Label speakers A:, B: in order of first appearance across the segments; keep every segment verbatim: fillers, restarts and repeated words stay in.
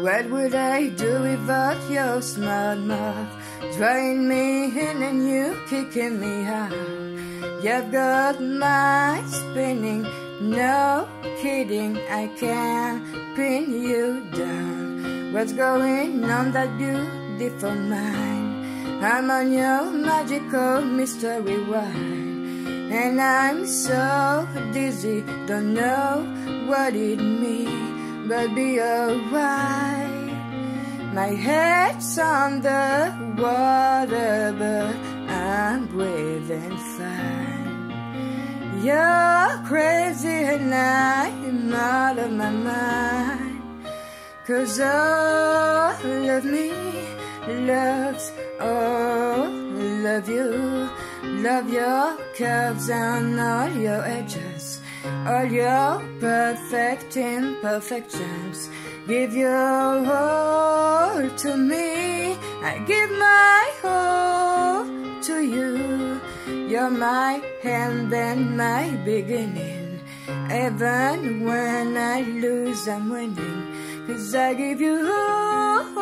A: What would I do without your smart mouth? Drawing me in and you kicking me out. You've got my spinning, no kidding, I can't pin you down. What's going on that beautiful mind? I'm on your magical mystery ride, and I'm so dizzy, don't know what it means, but be alright. My head's on the water, but I'm breathing fine. You're crazy and I'm out of my mind, 'cause all of me loves all of you. Love your curves and all your edges, all your perfect imperfections. Give your all to me, I give my all to you. You're my end and my beginning. Even when I lose, I'm winning, 'cause I give you all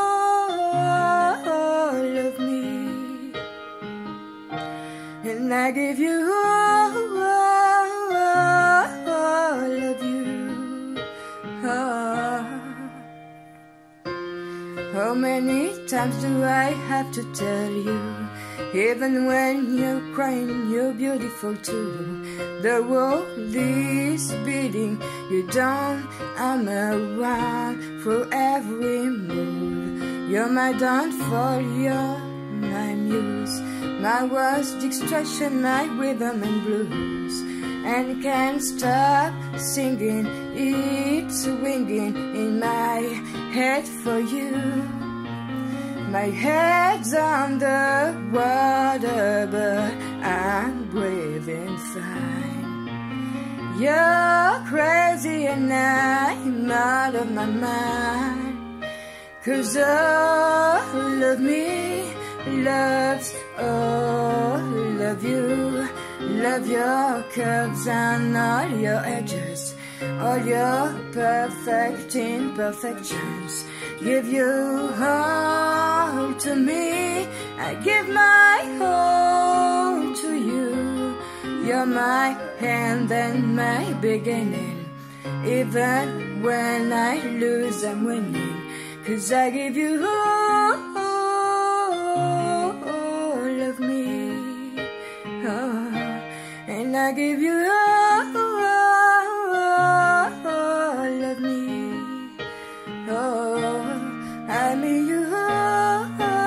A: of me, and I give you all of you. Oh. How many times do I have to tell you? Even when you're crying, you're beautiful too. The world is beating you down. I'm around for every mood. You're my downfall, you're my muse, my worst distraction, my rhythm and blues. And can't stop singing, it's ringing in my head for you. My head's on the water, but I'm breathing fine. You're crazy and I'm out of my mind, 'cause all of me loves all of you. Love your curves and all your edges, all your perfect imperfections. Give you all to me, I give my all to you. You're my end and my beginning. Even when I lose, I'm winning, 'cause I give you all of me. Oh. And I give you all of me. Oh, I mean you all.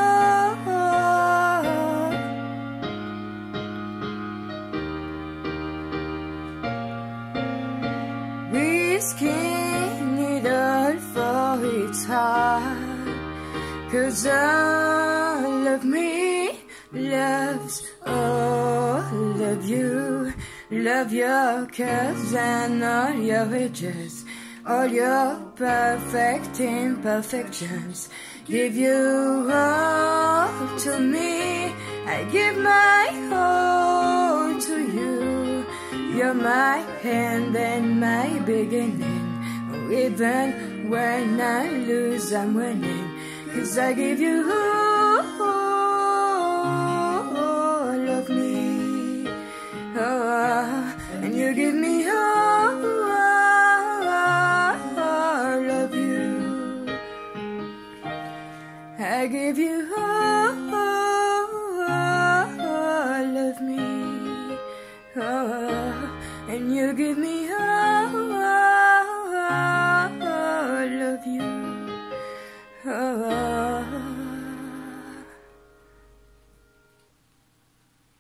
A: Risking it all for its heart, 'cause all of me loves all of you. Love your curves and all your edges, all your perfect imperfections. Give you all to me, I give my all to you. You're my end and my beginning. Even when I lose, I'm winning, 'cause I give you all of me. Oh, and you give me all of you. I give you all of me. Oh, and you give me all